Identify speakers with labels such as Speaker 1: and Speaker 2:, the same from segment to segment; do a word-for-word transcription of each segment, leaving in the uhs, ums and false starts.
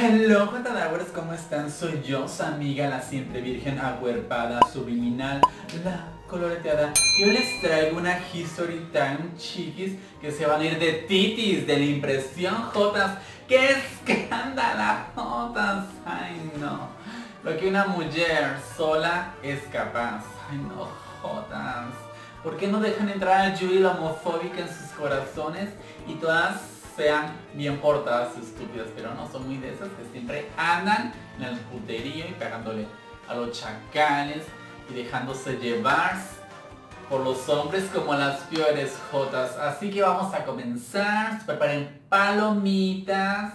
Speaker 1: Hello, Jotadowers, ¿cómo están? Soy yo, su amiga, la siempre virgen, acuerpada, subliminal, la coloreteada. Y hoy les traigo una history time, chiquis, que se van a ir de titis, de la impresión, jotas. ¡Qué escándalo, jotas! Ay, no. Lo que una mujer sola es capaz. Ay, no, jotas. ¿Por qué no dejan entrar a Yuri la homofóbica en sus corazones y todas sean bien portadas, estúpidas? Pero no, son muy de esas que siempre andan en el puterío y pegándole a los chacales y dejándose llevar por los hombres como las peores jotas. Así que vamos a comenzar. Preparen palomitas,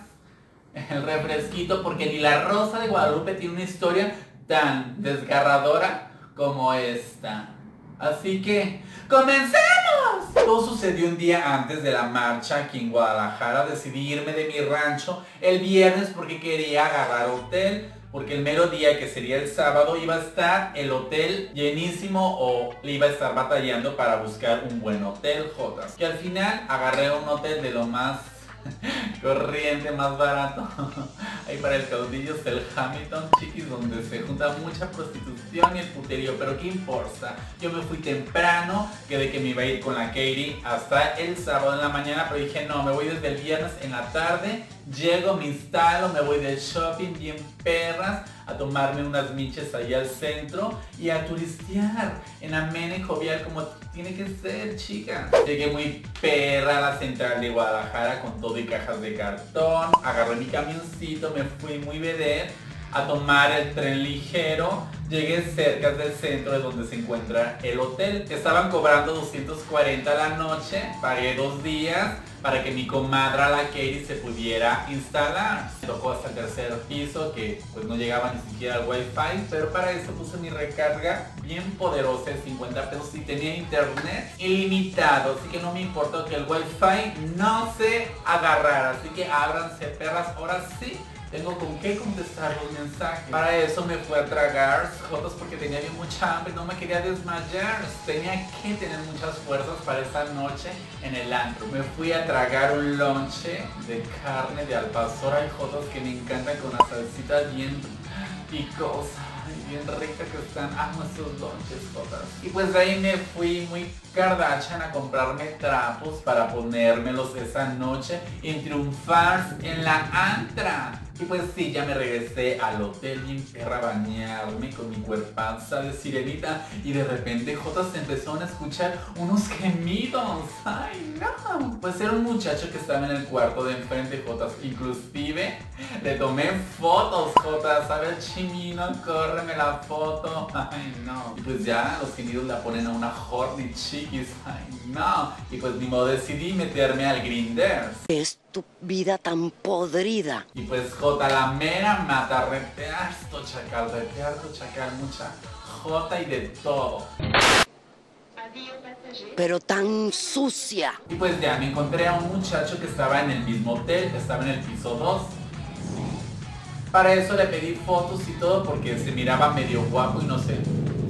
Speaker 1: el refresquito, porque ni la Rosa de Guadalupe tiene una historia tan desgarradora como esta. Así que ¡comencemos! Todo sucedió un día antes de la marcha aquí en Guadalajara. Decidí irme de mi rancho el viernes porque quería agarrar hotel, porque el mero día, que sería el sábado, iba a estar el hotel llenísimo o le iba a estar batallando para buscar un buen hotel, jotas. Que al final agarré un hotel de lo más corriente, más barato ahí para el caudillo, es el Hamilton, chiquis, donde se junta mucha prostitución y el puterío. Pero qué importa, yo me fui temprano, quedé que me iba a ir con la Katie hasta el sábado en la mañana, pero dije no, me voy desde el viernes en la tarde, llego, me instalo, me voy de shopping bien perras, a tomarme unas miches allá al centro y a turistear en amena y jovial como tiene que ser, chicas. Llegué muy perra a la central de Guadalajara con todo y cajas de cartón, agarré mi camioncito, me fui muy vedette a tomar el tren ligero. Llegué cerca del centro de donde se encuentra el hotel. Estaban cobrando doscientos cuarenta la noche. Pagué dos días para que mi comadra, la Katie, se pudiera instalar. Me tocó hasta el tercer piso, que pues no llegaba ni siquiera al wifi, pero para eso puse mi recarga bien poderosa de cincuenta pesos y tenía internet ilimitado, así que no me importó que el wifi no se agarrara. Así que ábranse, perras, ahora sí tengo con qué contestar los mensajes. Para eso me fui a tragar jotas porque tenía bien mucha hambre, no me quería desmayar. Tenía que tener muchas fuerzas para esa noche en el antro. Me fui a tragar un lonche de carne de al pastor. Hay jotas que me encantan con la salsita bien picosa, bien rica que están. Amo estos lonches, jotas. Y pues de ahí me fui muy Kardashian a comprarme trapos para ponérmelos esa noche y triunfar en la antra. Y pues sí, ya me regresé al hotel bien perra a bañarme con mi cuerpaza de sirenita. Y de repente, jotas, se empezaron a escuchar unos gemidos. ¡Ay, no! Pues era un muchacho que estaba en el cuarto de enfrente, jotas. Inclusive le tomé fotos, jotas. A ver, chimino, córreme la foto. ¡Ay, no! Y pues ya los gemidos la ponen a una horny, chiquis. ¡Ay, no! Y pues ni modo, decidí meterme al Grindr.
Speaker 2: Es tu vida tan podrida.
Speaker 1: Y pues jota, la mera mata, retear, to chacal, retear, to chacal, mucha jota y de todo.
Speaker 2: Pero tan sucia.
Speaker 1: Y pues ya me encontré a un muchacho que estaba en el mismo hotel, estaba en el piso dos. Para eso le pedí fotos y todo porque se miraba medio guapo y no sé.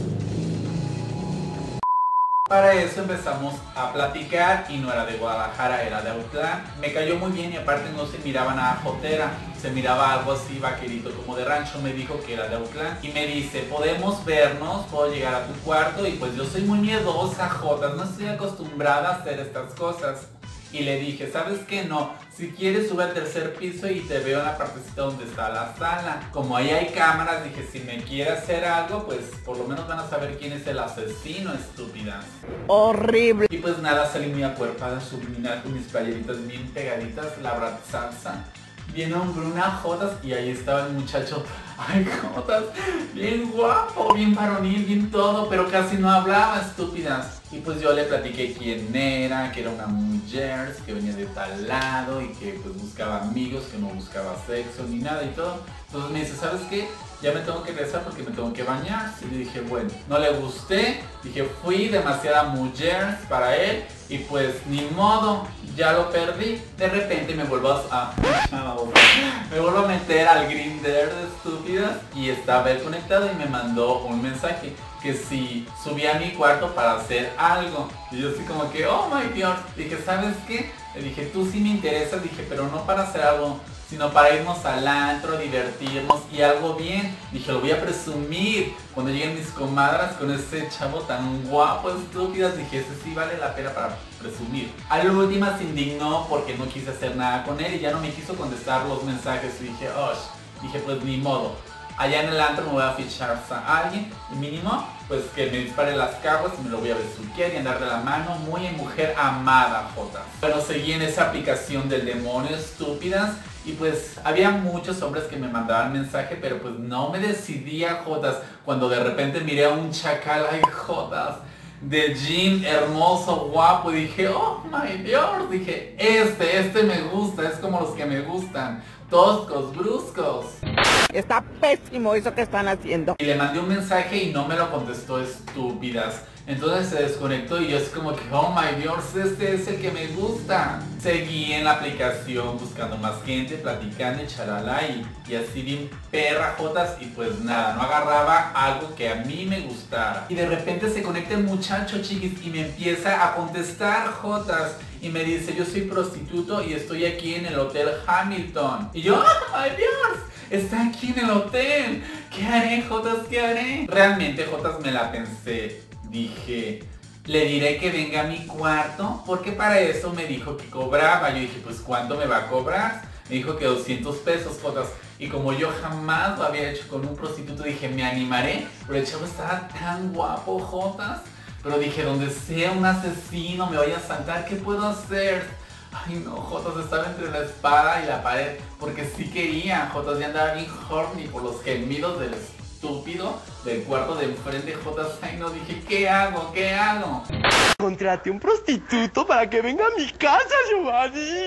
Speaker 1: Para eso empezamos a platicar y no era de Guadalajara, era de Autlán. Me cayó muy bien y aparte no se miraba nada jotera, se miraba algo así vaquerito como de rancho. Me dijo que era de Autlán y me dice, podemos vernos, puedo llegar a tu cuarto. Y pues yo soy muy miedosa, jotas, no estoy acostumbrada a hacer estas cosas. Y le dije, ¿sabes qué? No, si quieres sube al tercer piso y te veo en la partecita donde está la sala. Como ahí hay cámaras, dije, si me quiere hacer algo, pues por lo menos van a saber quién es el asesino, estúpidas.
Speaker 2: Horrible.
Speaker 1: Y pues nada, salí muy acuerpada, subliminal, con mis playeritas bien pegaditas, la brat salsa, bien hombruna, jotas, y ahí estaba el muchacho, ay, jotas, bien guapo, bien varonil, bien todo, pero casi no hablaba, estúpidas. Y pues yo le platiqué quién era, que era una mujer, que venía de tal lado y que pues buscaba amigos, que no buscaba sexo ni nada y todo. Entonces me dice, ¿sabes qué? Ya me tengo que regresar porque me tengo que bañar. Y le dije, bueno, no le gusté, dije, fui demasiada mujer para él y pues ni modo, ya lo perdí. De repente me vuelvo a... me vuelvo a meter al Grindr de estúpidas y estaba él conectado y me mandó un mensaje que si subía a mi cuarto para hacer algo. Y yo así como que, oh my God. Dije, ¿sabes qué? Le dije, tú sí me interesas, dije, pero no para hacer algo sino para irnos al antro, divertirnos y algo bien. Dije, lo voy a presumir cuando lleguen mis comadras con ese chavo tan guapo, estúpidas. Dije, ese sí vale la pena para presumir. A la última se indignó porque no quise hacer nada con él y ya no me quiso contestar los mensajes. Y dije, oh, dije, pues ni modo. Allá en el antro me voy a fichar a alguien y mínimo pues que me dispare las caguas y me lo voy a besuquear y andar de la mano muy en mujer amada, jotas. Bueno, seguí en esa aplicación del demonio, estúpidas, y pues había muchos hombres que me mandaban mensaje, pero pues no me decidía, jotas, cuando de repente miré a un chacal, ay, jotas, de jean, hermoso, guapo, y dije, oh my Dios, dije, este, este me gusta, es como los que me gustan, toscos, bruscos.
Speaker 3: Está pésimo eso que están haciendo.
Speaker 1: Y le mandé un mensaje y no me lo contestó, estúpidas. Entonces se desconectó y yo así como que, oh my Dios, este es el que me gusta. Seguí en la aplicación buscando más gente, platicando y chalala y, y así bien perra, jotas, y pues nada, no agarraba algo que a mí me gustara. Y de repente se conecta el muchacho, chiquis, y me empieza a contestar, jotas, y me dice, yo soy prostituto y estoy aquí en el Hotel Hamilton. Y yo, oh my Dios, está aquí en el hotel. ¿Qué haré, jotas? ¿Qué haré? Realmente, jotas, me la pensé. Dije, le diré que venga a mi cuarto, porque para eso me dijo que cobraba. Yo dije, pues ¿cuánto me va a cobrar? Me dijo que doscientos pesos, jotas. Y como yo jamás lo había hecho con un prostituto, dije, me animaré. Pero el chavo estaba tan guapo, jotas. Pero dije, donde sea un asesino me vaya a asaltar, ¿qué puedo hacer? Ay no, jotas, estaba entre la espada y la pared, porque sí quería, jotas, ya andaba bien horny por los gemidos del estúpido del cuarto de enfrente, jotas. Ay no, dije, ¿qué hago? ¿Qué hago?
Speaker 4: Contraté un prostituto para que venga a mi casa, Giovanni.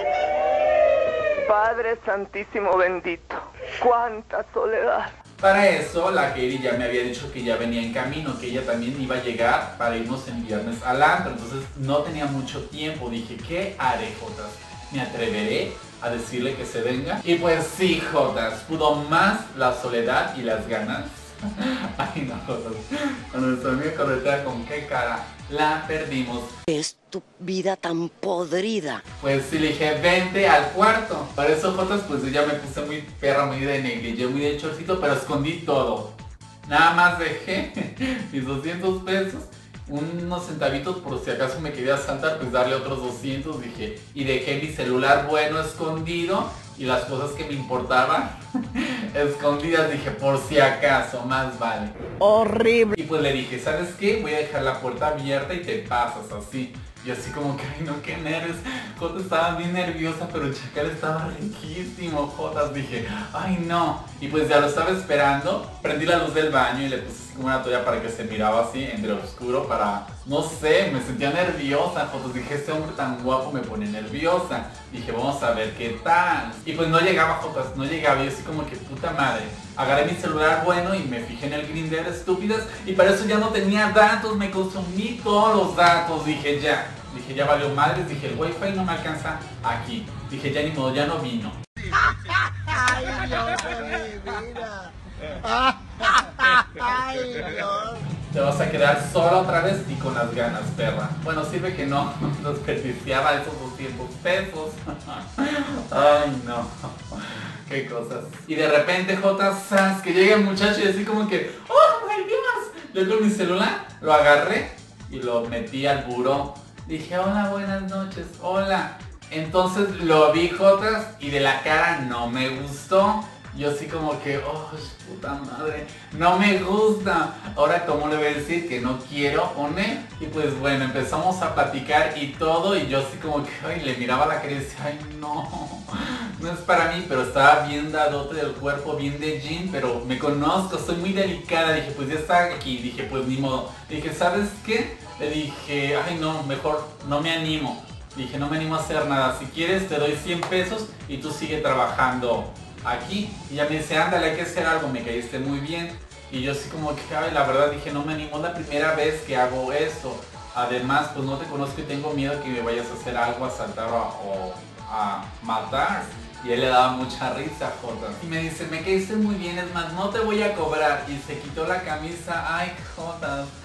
Speaker 3: Padre Santísimo bendito, cuánta soledad.
Speaker 1: Para eso la Katie ya me había dicho que ya venía en camino, que ella también iba a llegar para irnos en viernes al antro, entonces no tenía mucho tiempo. Dije, ¿qué haré, jotas? ¿Me atreveré a decirle que se venga? Y pues sí, jotas, pudo más la soledad y las ganas. Ay no, jotas, cuando nuestra amiga corretea, ¿con qué cara? La perdimos.
Speaker 2: Es tu vida tan podrida.
Speaker 1: Pues sí, le dije, vente al cuarto. Para eso, jotas, pues yo ya me puse muy perra, muy de negligé, muy de chorcito, pero escondí todo. Nada más dejé mis doscientos pesos, unos centavitos por si acaso me quería saltar, pues darle otros doscientos, dije. Y dejé mi celular bueno escondido y las cosas que me importaban escondidas, dije, por si acaso, más vale.
Speaker 3: Horrible.
Speaker 1: Y pues le dije, ¿sabes qué? Voy a dejar la puerta abierta y te pasas así. Y así como que, ay no, qué nervios. Jotas estaba bien nerviosa, pero el chacal estaba riquísimo, jotas. Dije, ay no. Y pues ya lo estaba esperando. Prendí la luz del baño y le puse así como una toalla para que se miraba así entre oscuro para, no sé, me sentía nerviosa, jotas. Dije, este hombre tan guapo me pone nerviosa. Dije, vamos a ver qué tal. Y pues no llegaba, jotas, no llegaba. Y así como que, puta madre. Agarré mi celular bueno y me fijé en el Grindr, estúpidas, y para eso ya no tenía datos, me consumí todos los datos. Dije, ya, dije, ya valió madres, dije, el wifi no me alcanza aquí. Dije, ya ni modo, ya no vino.
Speaker 4: Ay, Dios de mi vida. Ay, Dios.
Speaker 1: Te vas a quedar sola otra vez y con las ganas, perra. Bueno, sirve que no desperdiciaba esos doscientos pesos. Ay, no. Qué cosas. Y de repente, jotas, que llega el muchacho y así como que, ¡oh, my Dios! Yo con mi celular lo agarré y lo metí al buró. Dije, hola, buenas noches, hola. Entonces lo vi, jotas, y de la cara no me gustó. Yo así como que, oh, puta madre, no me gusta. Ahora, ¿cómo le voy a decir que no quiero poner? Y pues bueno, empezamos a platicar y todo, y yo así como que, ay, le miraba la cara y decía, ay, no, no es para mí, pero estaba bien dadote del cuerpo, bien de jean, pero me conozco, soy muy delicada. Dije, pues ya está aquí, dije, pues ni modo. Dije, ¿sabes qué? Le dije, ay, no, mejor no me animo. Dije, no me animo a hacer nada, si quieres te doy cien pesos y tú sigue trabajando aquí. Y ya me dice, ándale, hay que hacer algo, me caíste muy bien. Y yo así como que, ay, la verdad dije, no me animo, la primera vez que hago esto. Además, pues no te conozco y tengo miedo que me vayas a hacer algo, a asaltar o a, o a matar. Y él le daba mucha risa, Jotas. Y me dice, me caíste muy bien, es más, no te voy a cobrar. Y se quitó la camisa, ay, Jotas.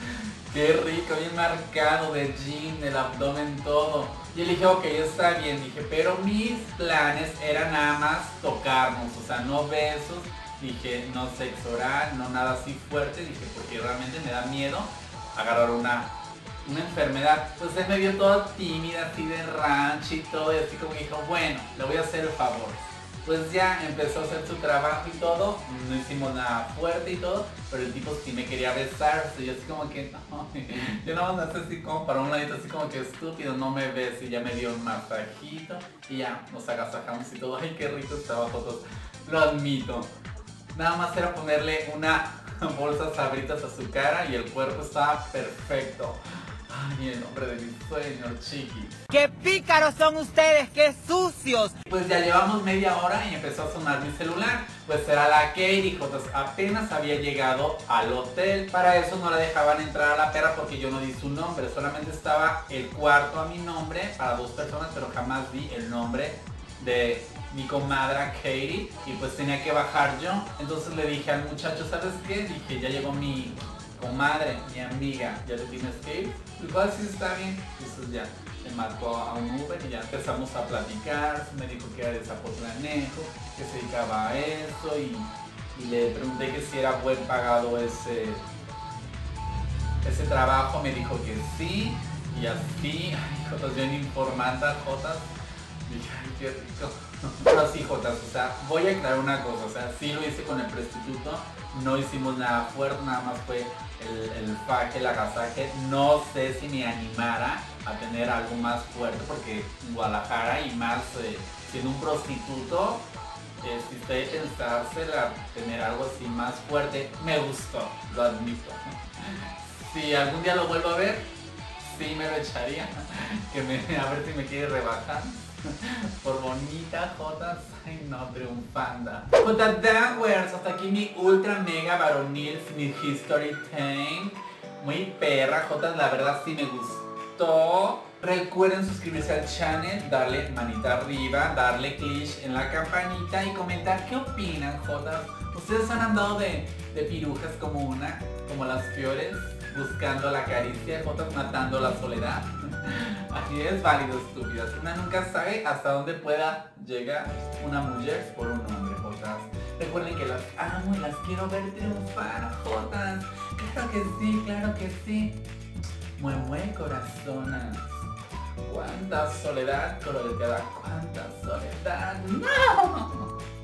Speaker 1: Qué rico, bien marcado de jean, el abdomen, todo. Y le dije, ok, está bien, dije, pero mis planes eran nada más tocarnos, o sea, no besos, dije, no sexo oral, no nada así fuerte, dije, porque realmente me da miedo agarrar una, una enfermedad. Pues él me vio toda tímida, así de rancho y todo, y así como que dijo, bueno, le voy a hacer el favor. Pues ya empezó a hacer su trabajo y todo, no hicimos nada fuerte y todo, pero el tipo sí me quería besar, y yo así como que no, yo nada más así como para un ladito, así como que estúpido, no me ves, y ya me dio un masajito, y ya nos agasajamos y todo, ay qué rico estaba, fotos, lo admito. Nada más era ponerle una bolsa Sabritas a su cara y el cuerpo estaba perfecto. Ay, el hombre de mis sueños, chiquis.
Speaker 3: ¡Qué pícaros son ustedes! ¡Qué sucios!
Speaker 1: Pues ya llevamos media hora y empezó a sonar mi celular. Pues era la Katie, Jotas. Apenas había llegado al hotel. Para eso no la dejaban entrar a la perra porque yo no di su nombre. Solamente estaba el cuarto a mi nombre para dos personas, pero jamás di el nombre de mi comadre Katie. Y pues tenía que bajar yo. Entonces le dije al muchacho, ¿sabes qué? Dije, ya llegó mi comadre, mi amiga, ¿ya le tienes que ir? Igual sí está bien. Entonces ya me marcó a un Uber y ya empezamos a platicar. Me dijo que era de Zapotlanejo, que se dedicaba a eso y, y le pregunté que si era buen pagado ese ese trabajo. Me dijo que sí y así. Ay, Jotas, yo en Informanta, Jotas, dije, ay, qué rico. Pero sí, Jotas, o sea, voy a aclarar una cosa, o sea, sí lo hice con el prostituto, no hicimos nada fuerte, nada más fue el, el faje, el agasaje. No sé si me animara a tener algo más fuerte porque en Guadalajara y más eh, siendo un prostituto, eh, si usted pensársela tener algo así más fuerte, me gustó, lo admito. Si algún día lo vuelvo a ver, sí me lo echaría, que me, a ver si me quiere rebajar. Por bonita, Jotas, ay no, triunfanda. J Dowers, hasta aquí mi ultra mega varonil, mi history tank. Muy perra, Jotas, la verdad sí me gustó. Recuerden suscribirse al channel, darle manita arriba, darle click en la campanita y comentar qué opinan, Jotas. ¿Ustedes han andado de, de pirujas como una, como las peores, buscando la caricia, Jotas, matando la soledad? Así es, válido, estúpidas. Una nunca sabe hasta dónde pueda llegar una mujer por un hombre, Jotas. Recuerden que las amo y las quiero ver triunfar, Jotas. Claro que sí, claro que sí. Mue, mue, corazonas. Cuánta soledad coloreteada, cuánta soledad. ¡No!